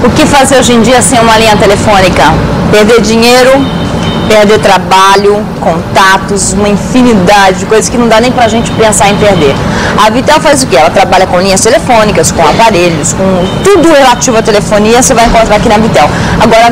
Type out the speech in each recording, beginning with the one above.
O que fazer hoje em dia sem uma linha telefônica? Perder dinheiro, perder trabalho, contatos, uma infinidade de coisas que não dá nem pra gente pensar em perder. A Vitel faz o quê? Ela trabalha com linhas telefônicas, com aparelhos, com tudo relativo à telefonia, você vai encontrar aqui na Vitel. Agora,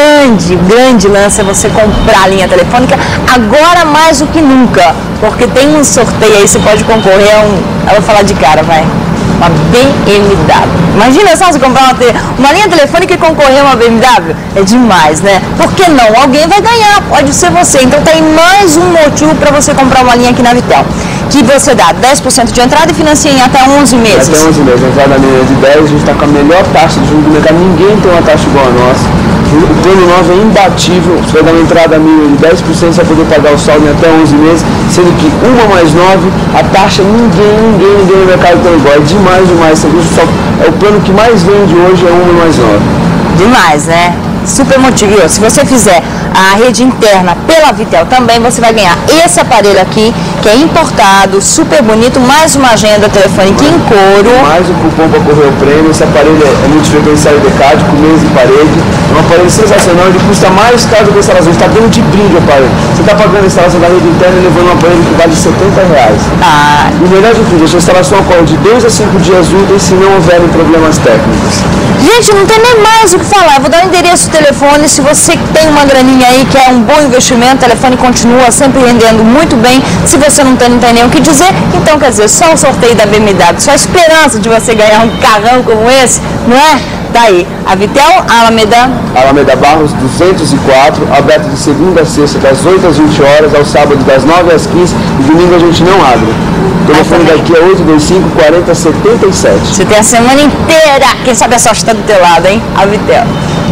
grande lance é você comprar a linha telefônica agora mais do que nunca, porque tem um sorteio aí, você pode concorrer a eu vou falar de cara, vai. Uma BMW. Imagina só você comprar uma linha telefônica e concorrer a uma BMW? É demais, né? Por que não? Alguém vai ganhar, pode ser você. Então tem mais um motivo para você comprar uma linha aqui na Vitel. Que você dá 10% de entrada e financia em até 11 meses. Até 11 meses. A entrada na linha de 10, a gente está com a melhor taxa de juros do mercado. Ninguém tem uma taxa igual a nossa. O plano novo é imbatível. Você vai dar uma entrada mínima de 10%, você vai poder pagar o saldo em até 11 meses, sendo que 1 mais 9, a taxa ninguém no mercado tem igual. É demais. É o plano que mais vende hoje, é 1 mais 9. Demais, né? Super motivo. Se você fizer a rede interna pela Vitel também, você vai ganhar esse aparelho aqui, que é importado, super bonito, mais uma agenda telefônica em couro. Mais um cupom para correr o prêmio. Esse aparelho é multifrequencial EDCAD, com mesa e parede. É um aparelho sensacional, ele custa mais caro do que a instalação. Está dando de brinde o aparelho. Você está pagando a instalação da rede interna e levando um aparelho que vale R$70. E o melhor de tudo, a instalação ocorre de 2 a 5 dias úteis se não houverem problemas técnicos. Gente, não tem nem mais o que falar. Eu vou dar o endereço do telefone. Se você tem uma graninha aí que é um bom investimento, o telefone continua sempre rendendo muito bem. Se você não tem nem o que dizer, então quer dizer, só o sorteio da BMW, só a esperança de você ganhar um carrão como esse, não é? Tá aí, a Vitel, Alameda Barros 204, aberto de segunda a sexta das 8 às 20 horas, ao sábado das 9 às 15 e domingo a gente não abre. O telefone daqui é 825-40-77. Você tem a semana inteira, quem sabe a sorte está do teu lado, hein? A Vitel.